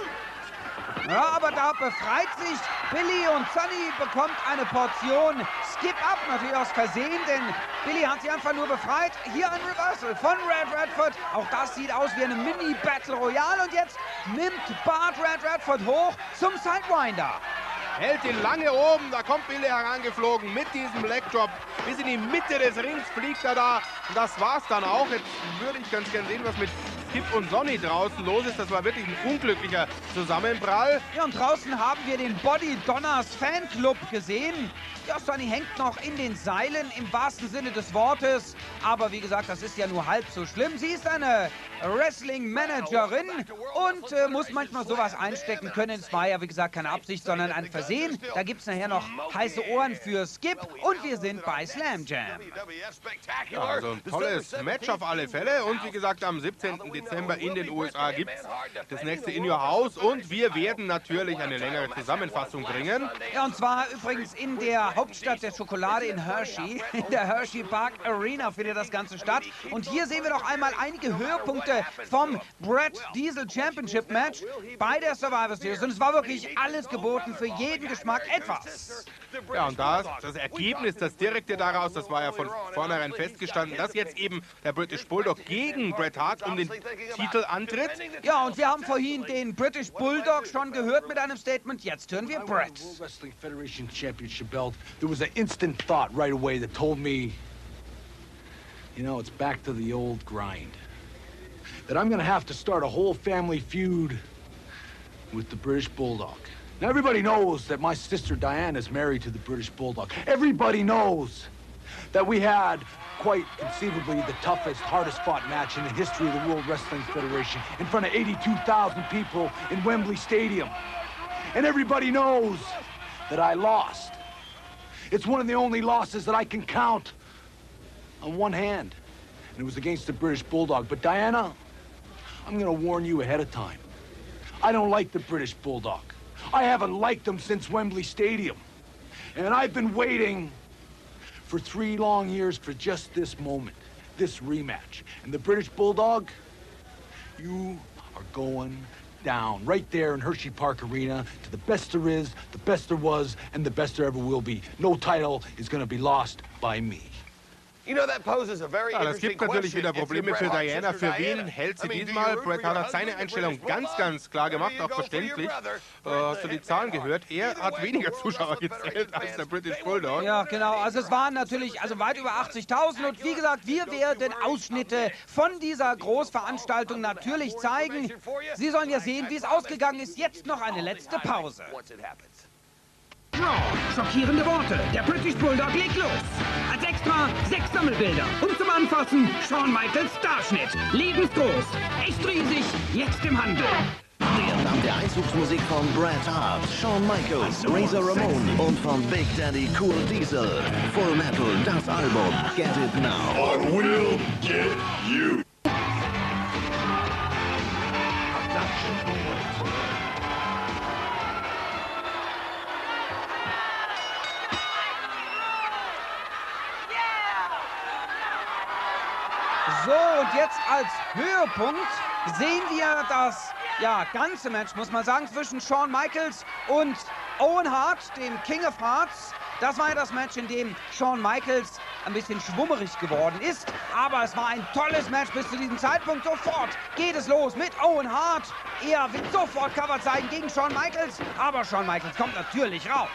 Ja, aber da befreit sich Billy und Sunny bekommt eine Portion Skip ab, natürlich aus Versehen, denn Billy hat sie einfach nur befreit. Hier ein Reversal von Red Radford. Auch das sieht aus wie eine Mini-Battle Royale und jetzt nimmt Bart Red Radford hoch zum Sidewinder. Hält ihn lange oben, da kommt Billy herangeflogen mit diesem Leg Drop. Bis in die Mitte des Rings fliegt er da. Und das war's dann auch. Jetzt würde ich ganz gerne sehen, was mit Skip und Sonny draußen los ist. Das war wirklich ein unglücklicher Zusammenprall. Ja, und draußen haben wir den Body Donners Fanclub gesehen. Ja, Sonny hängt noch in den Seilen im wahrsten Sinne des Wortes. Aber wie gesagt, das ist ja nur halb so schlimm. Sie ist eine Wrestling-Managerin und muss manchmal sowas einstecken können. Es war ja, wie gesagt, keine Absicht, sondern ein Versehen. Da gibt es nachher noch heiße Ohren für Skip und wir sind bei Slam Jam. Ja, also ein tolles Match auf alle Fälle. Und wie gesagt, am 17. Dezember in den USA gibt es das nächste In Your House. Und wir werden natürlich eine längere Zusammenfassung bringen. Ja, und zwar übrigens in der Hauptstadt der Schokolade in Hershey. In der Hershey Park Arena findet das Ganze statt. Und hier sehen wir noch einmal einige Höhepunkte vom Brett Diesel Championship Match bei der Survivor Series. Und es war wirklich alles geboten, für jeden Geschmack etwas. Ja, und das Ergebnis, das direkte daraus, das war ja von vornherein festgestanden, dass jetzt eben der British Bulldog gegen Bret Hart um den Titel antritt. Ja, und wir haben vorhin den British Bulldog schon gehört mit einem Statement. Jetzt hören wir Bret. World Wrestling Federation Championship belt. There was an instant thought right away that told me, you know, it's back to the old grind. That I'm gonna have to start a whole family feud with the British Bulldog. Now, everybody knows that my sister Diane is married to the British Bulldog. Everybody knows that we had quite conceivably the toughest, hardest fought match in the history of the World Wrestling Federation in front of 82,000 people in Wembley Stadium. And everybody knows that I lost. It's one of the only losses that I can count on one hand. And it was against the British Bulldog. But Diana, I'm gonna warn you ahead of time. I don't like the British Bulldog. I haven't liked them since Wembley Stadium. And I've been waiting for 3 long years for just this moment, this rematch. And the British Bulldog, you are going down right there in Hershey Park Arena to the best there is, the best there was, and the best there ever will be. No title is going to be lost by me. Ja, das gibt natürlich wieder Probleme für Diana. Für wen hält sie diesmal? Bret Hart hat seine Einstellung ganz klar gemacht, auch verständlich. Hast du die Zahlen gehört? Er hat weniger Zuschauer gezählt als der British Bulldog. Ja, genau. Also es waren natürlich weit über 80.000. Und wie gesagt, wir werden Ausschnitte von dieser Großveranstaltung natürlich zeigen. Sie sollen ja sehen, wie es ausgegangen ist. Jetzt noch eine letzte Pause. Schockierende Worte. Der British Bulldog legt los. Als Extra 6 Sammelbilder. Und zum Anfassen Shawn Michaels Starschnitt. Lebensgroß. Echt riesig. Jetzt im Handel. Der Name der Einzugsmusik von Bret Hart, Shawn Michaels, Razor Ramon und von Big Daddy Cool Diesel. Full Metal, das Album. Get it now. I will get you. So, und jetzt als Höhepunkt sehen wir das ganze Match, muss man sagen, zwischen Shawn Michaels und Owen Hart, dem King of Hearts. Das war ja das Match, in dem Shawn Michaels ein bisschen schwummerig geworden ist. Aber es war ein tolles Match bis zu diesem Zeitpunkt. Sofort geht es los mit Owen Hart. Er wird sofort Cover zeigen gegen Shawn Michaels. Aber Shawn Michaels kommt natürlich raus.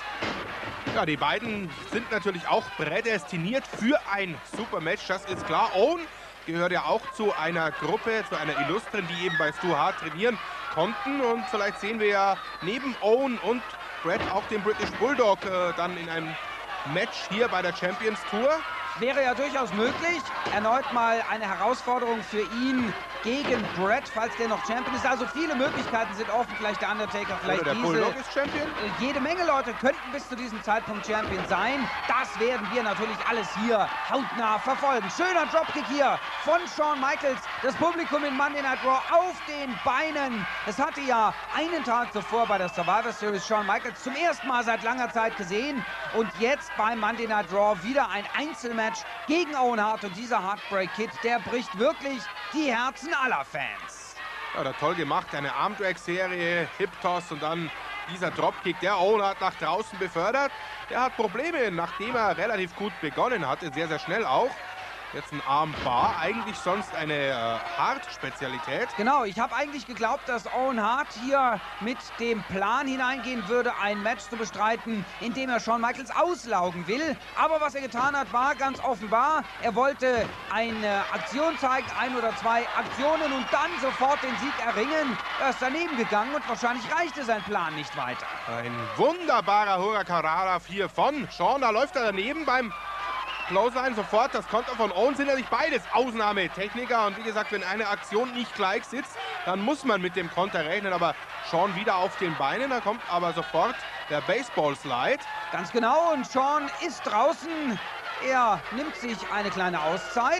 Ja, die beiden sind natürlich auch prädestiniert für ein super Match, das ist klar. Owen gehört ja auch zu einer Gruppe, zu einer Illustren, die eben bei Stu Hart trainieren konnten. Und vielleicht sehen wir ja neben Owen und Bret auch den British Bulldog dann in einem Match hier bei der Champions Tour. Wäre ja durchaus möglich. Erneut mal eine Herausforderung für ihn gegen Bret, falls der noch Champion ist. Also viele Möglichkeiten sind offen. Vielleicht der Undertaker, vielleicht oder der Bulldog ist Champion. Jede Menge Leute könnten bis zu diesem Zeitpunkt Champion sein. Das werden wir natürlich alles hier hautnah verfolgen. Schöner Dropkick hier von Shawn Michaels. Das Publikum in Monday Night Raw auf den Beinen. Es hatte ja einen Tag zuvor bei der Survivor Series Shawn Michaels zum ersten Mal seit langer Zeit gesehen. Und jetzt beim Monday Night Raw wieder ein Einzelmatch gegen Owen Hart. Und dieser Heartbreak Kid, der bricht wirklich die Herzen aller Fans. Ja, da toll gemacht. Eine Armdrag-Serie, Hip-Toss und dann dieser Dropkick, der Owen Hart nach draußen befördert. Der hat Probleme, nachdem er relativ gut begonnen hatte, sehr schnell auch. Jetzt ein Armbar, eigentlich sonst eine Hart-Spezialität. Genau, ich habe eigentlich geglaubt, dass Owen Hart hier mit dem Plan hineingehen würde, ein Match zu bestreiten, in dem er Shawn Michaels auslaugen will. Aber was er getan hat, war ganz offenbar, er wollte eine Aktion zeigen, 1 oder 2 Aktionen und dann sofort den Sieg erringen. Er ist daneben gegangen und wahrscheinlich reichte sein Plan nicht weiter. Ein wunderbarer Hurricanrana hier von Shawn, da läuft er daneben beim Clothesline sofort, das Konter von Owen sind natürlich beides Ausnahmetechniker und wie gesagt, wenn eine Aktion nicht gleich sitzt, dann muss man mit dem Konter rechnen, aber Shawn wieder auf den Beinen, da kommt aber sofort der Baseball-Slide. Ganz genau, und Shawn ist draußen, er nimmt sich eine kleine Auszeit.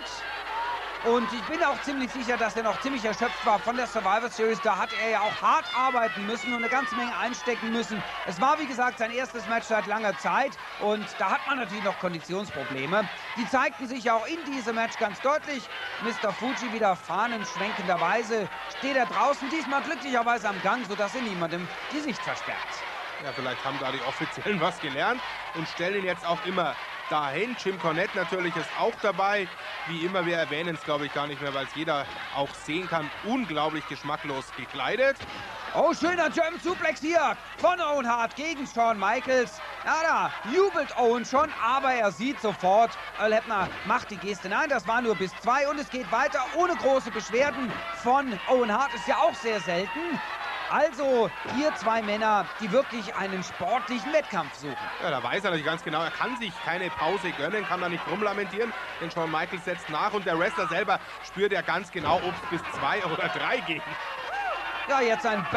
Und ich bin auch ziemlich sicher, dass er noch ziemlich erschöpft war von der Survivor Series. Da hat er ja auch hart arbeiten müssen und eine ganze Menge einstecken müssen. Es war, wie gesagt, sein erstes Match seit langer Zeit. Und da hat man natürlich noch Konditionsprobleme. Die zeigten sich auch in diesem Match ganz deutlich. Mr. Fuji wieder fahnenschwenkenderweise steht er draußen. Diesmal glücklicherweise am Gang, sodass er niemandem die Sicht versperrt. Ja, vielleicht haben da die Offiziellen was gelernt und stellen ihn jetzt auch immer dahin. Jim Cornette natürlich ist auch dabei. Wie immer, wir erwähnen es, glaube ich, gar nicht mehr, weil es jeder auch sehen kann. Unglaublich geschmacklos gekleidet. Oh, schöner German Suplex hier von Owen Hart gegen Shawn Michaels. Ja, da jubelt Owen schon, aber er sieht sofort, Earl Hebner macht die Geste. Nein, das war nur bis 2 und es geht weiter ohne große Beschwerden von Owen Hart. Ist ja auch sehr selten. Also hier 2 Männer, die wirklich einen sportlichen Wettkampf suchen. Ja, da weiß er natürlich ganz genau, er kann sich keine Pause gönnen, kann da nicht rumlamentieren, denn Shawn Michaels setzt nach und der Wrestler selber spürt ja ganz genau, ob es bis 2 oder 3 geht. Ja, jetzt ein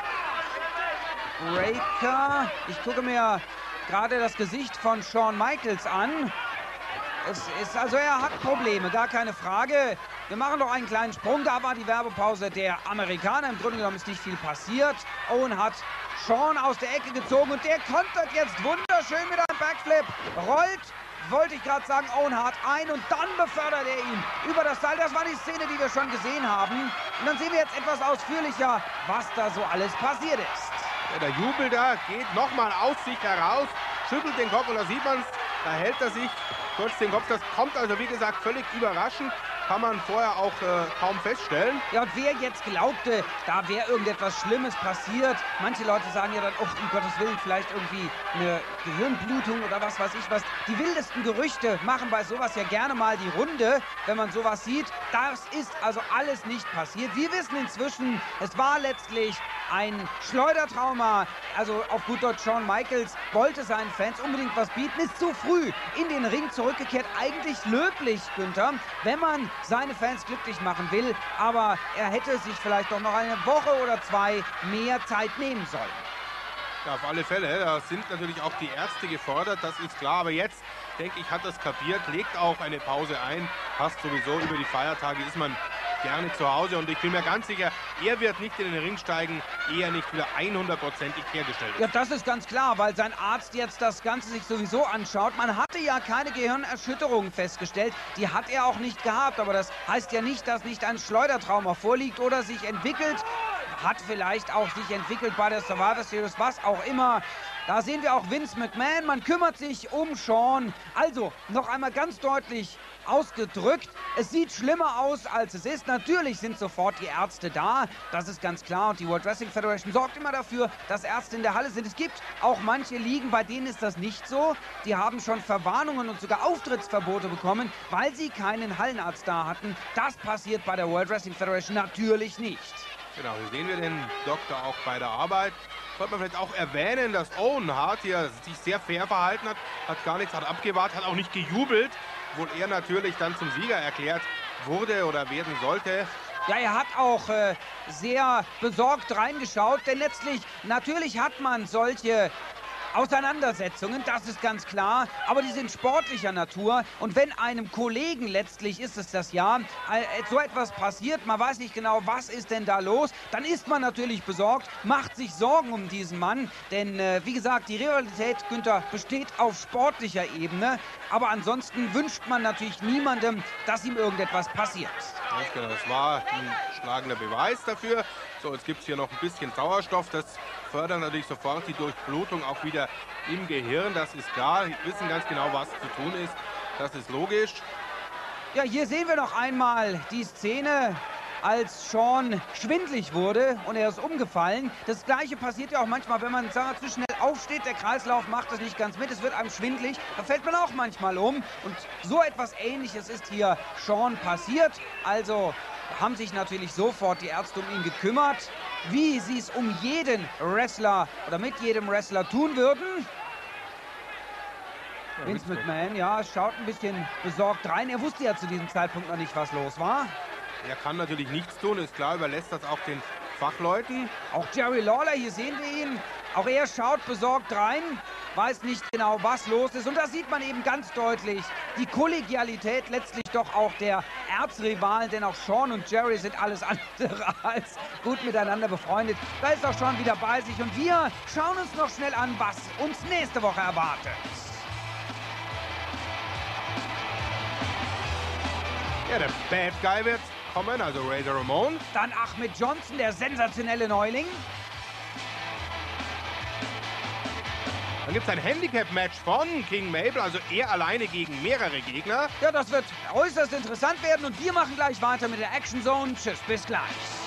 Backbreaker. Ich gucke mir gerade das Gesicht von Shawn Michaels an. Also er hat Probleme, gar keine Frage. Wir machen noch einen kleinen Sprung. Da war die Werbepause der Amerikaner. Im Grunde genommen ist nicht viel passiert. Owen hat Shawn aus der Ecke gezogen und der kontert jetzt wunderschön mit einem Backflip. Rollt, wollte ich gerade sagen, Owen Hart ein und dann befördert er ihn über das Seil. Das war die Szene, die wir schon gesehen haben. Und dann sehen wir jetzt etwas ausführlicher, was da so alles passiert ist. Ja, der Jubel da geht nochmal aus sich heraus, schüttelt den Kopf und da sieht man es, da hält er sich kurz den Kopf. Das kommt also, wie gesagt, völlig überraschend. Kann man vorher auch kaum feststellen. Ja, und wer jetzt glaubte, da wäre irgendetwas Schlimmes passiert, manche Leute sagen ja dann, oh, um Gottes Willen, vielleicht irgendwie eine Gehirnblutung oder was weiß ich was. Die wildesten Gerüchte machen bei sowas ja gerne mal die Runde, wenn man sowas sieht. Das ist also alles nicht passiert. Wir wissen inzwischen, es war letztlich ein Schleudertrauma. Also auf gut Deutsch, Shawn Michaels wollte seinen Fans unbedingt was bieten, ist zu früh in den Ring zurückgekehrt. Eigentlich löblich, Günther, wenn man seine Fans glücklich machen will, aber er hätte sich vielleicht doch noch eine Woche oder zwei mehr Zeit nehmen sollen. Ja, auf alle Fälle. Da sind natürlich auch die Ärzte gefordert, das ist klar. Aber jetzt, denke ich, hat das kapiert, legt auch eine Pause ein. Passt sowieso, über die Feiertage ist man gerne zu Hause. Und ich bin mir ganz sicher, er wird nicht in den Ring steigen, ehe er nicht wieder 100%ig hergestellt ist. Ja, das ist ganz klar, weil sein Arzt jetzt das Ganze sich sowieso anschaut. Man hatte ja keine Gehirnerschütterung festgestellt. Die hat er auch nicht gehabt. Aber das heißt ja nicht, dass nicht ein Schleudertrauma vorliegt oder sich entwickelt. Hat vielleicht auch sich entwickelt bei der Survivor Series, was auch immer. Da sehen wir auch Vince McMahon. Man kümmert sich um Shawn. Also, noch einmal ganz deutlich ausgedrückt, es sieht schlimmer aus, als es ist. Natürlich sind sofort die Ärzte da, das ist ganz klar. Und die World Wrestling Federation sorgt immer dafür, dass Ärzte in der Halle sind. Es gibt auch manche Ligen, bei denen ist das nicht so. Die haben schon Verwarnungen und sogar Auftrittsverbote bekommen, weil sie keinen Hallenarzt da hatten. Das passiert bei der World Wrestling Federation natürlich nicht. Genau, hier sehen wir den Doktor auch bei der Arbeit. Sollte man vielleicht auch erwähnen, dass Owen Hart hier sich sehr fair verhalten hat, hat gar nichts, hat abgewartet, hat auch nicht gejubelt, obwohl er natürlich dann zum Sieger erklärt wurde oder werden sollte. Ja, er hat auch sehr besorgt reingeschaut, denn letztlich, natürlich hat man solche Auseinandersetzungen, das ist ganz klar, aber die sind sportlicher Natur. Und wenn einem Kollegen, letztlich ist es das ja, so etwas passiert, man weiß nicht genau, was ist denn da los, dann ist man natürlich besorgt, macht sich Sorgen um diesen Mann. Denn, wie gesagt, die Rivalität, Günther, besteht auf sportlicher Ebene. Aber ansonsten wünscht man natürlich niemandem, dass ihm irgendetwas passiert. Genau, das war ein schlagender Beweis dafür. So, jetzt gibt es hier noch ein bisschen Sauerstoff. Das fördert natürlich sofort die Durchblutung auch wieder im Gehirn. Das ist klar. Wir wissen ganz genau, was zu tun ist. Das ist logisch. Ja, hier sehen wir noch einmal die Szene, als Shawn schwindlig wurde und er ist umgefallen. Das Gleiche passiert ja auch manchmal, wenn man, sagen wir, zu schnell aufsteht. Der Kreislauf macht das nicht ganz mit. Es wird einem schwindlig. Da fällt man auch manchmal um. Und so etwas Ähnliches ist hier Shawn passiert. Also haben sich natürlich sofort die Ärzte um ihn gekümmert. Wie sie es um jeden Wrestler oder mit jedem Wrestler tun würden. Vince McMahon, ja, schaut ein bisschen besorgt rein. Er wusste ja zu diesem Zeitpunkt noch nicht, was los war. Er kann natürlich nichts tun, ist klar, überlässt das auch den Fachleuten. Auch Jerry Lawler, hier sehen wir ihn. Auch er schaut besorgt rein, weiß nicht genau, was los ist. Und da sieht man eben ganz deutlich die Kollegialität letztlich doch auch der Erzrivalen. Denn auch Shawn und Jerry sind alles andere als gut miteinander befreundet. Da ist auch Shawn wieder bei sich. Und wir schauen uns noch schnell an, was uns nächste Woche erwartet. Ja, der Bad Guy wird kommen, also Razor Ramon. Dann Ahmed Johnson, der sensationelle Neuling. Dann gibt es ein Handicap-Match von King Mabel, also er alleine gegen mehrere Gegner. Ja, das wird äußerst interessant werden und wir machen gleich weiter mit der Action Zone. Tschüss, bis gleich.